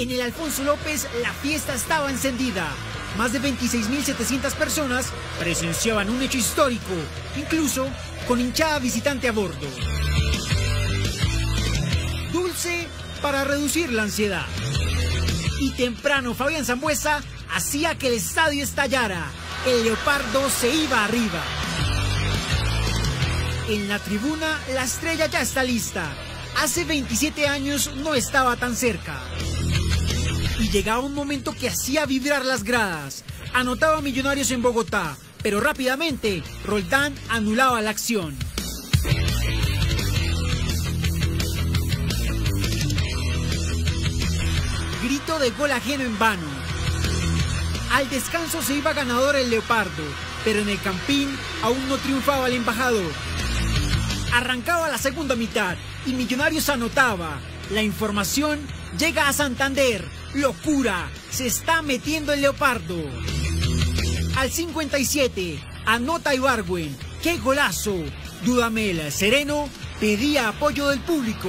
En el Alfonso López la fiesta estaba encendida. Más de 26.700 personas presenciaban un hecho histórico, incluso con hinchada visitante a bordo. Dulce para reducir la ansiedad. Y temprano Fabián Sambueza hacía que el estadio estallara. El Leopardo se iba arriba. En la tribuna la estrella ya está lista. Hace 27 años no estaba tan cerca. Y llegaba un momento que hacía vibrar las gradas. Anotaba Millonarios en Bogotá, pero rápidamente Roldán anulaba la acción. Grito de gol ajeno en vano. Al descanso se iba ganador el Leopardo, pero en el Campín aún no triunfaba el embajador. Arrancaba la segunda mitad y Millonarios anotaba. La información llega a Santander. ¡Locura! Se está metiendo el Leopardo. Al 57, anota Ibargüen. ¡Qué golazo! Dudamel, sereno, pedía apoyo del público.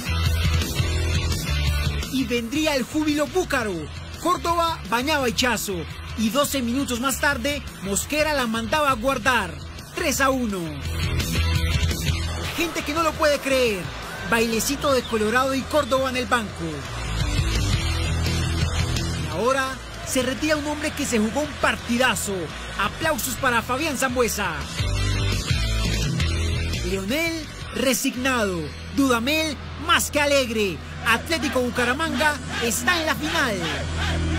Y vendría el júbilo búcaro. Córdoba bañaba a Hichazo. Y 12 minutos más tarde, Mosquera la mandaba a guardar. 3-1. Gente que no lo puede creer. Bailecito de Colorado y Córdoba en el banco. Y ahora se retira un hombre que se jugó un partidazo. Aplausos para Fabián Sambueza. Leonel resignado. Dudamel más que alegre. Atlético Bucaramanga está en la final.